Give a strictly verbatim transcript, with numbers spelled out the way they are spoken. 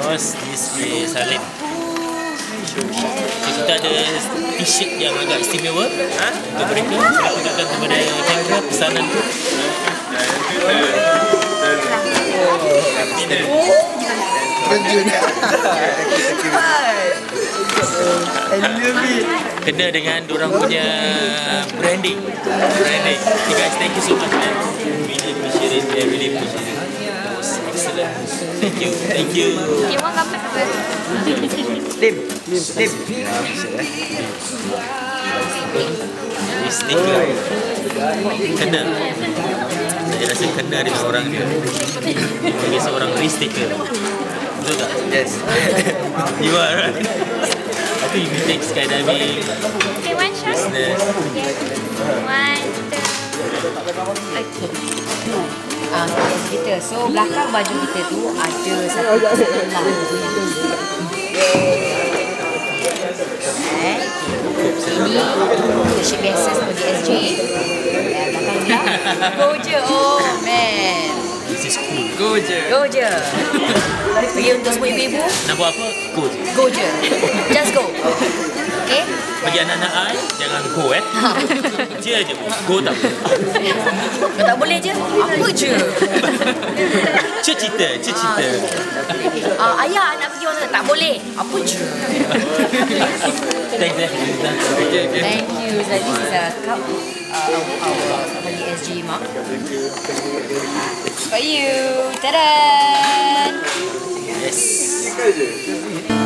course, this is Salim. So, kita ada t-shirt yang agak istimewa ha? Untuk mereka. Saya perkenalkan kepada kamera pesanan tu. Kena dengan diorang punya branding. Branding. Okay guys, thank you so much man. Really appreciate it. I really appreciate it. That was excellent. Thank you. Thank you. You want gambar apa? Lim, lim, lim. Ini stiker. Kena. Saya rasa kena dengan orang dia. Sebagai seorang re-sticker. Betul tak? Yes. You are right. I think you take skydiving. Okay, one shot. Business. Okay. One, two. Okay. Ah, uh, kita. So belakang baju kita tu ada satu dalam. Eh, ini t-shirt biasa seperti S J. Belakang dia. Go je. Oh man. This is cool. Go je. Go je. Bagi untuk semua ibu-ibu. Nak buat apa? Go je. Go je. Just go. Okay. Bagi anak-anak I, jangan go eh. Je je. Go tak boleh. Kalau tak boleh je, apa je? Cita-cita, cita-cita. Uh, ayah nak pergi mana? Tak boleh. Apa je? Thanks eh. Okay, okay. Thank you. So this is a cup uh, of our family S G mark. For you. Ta-da! Yes.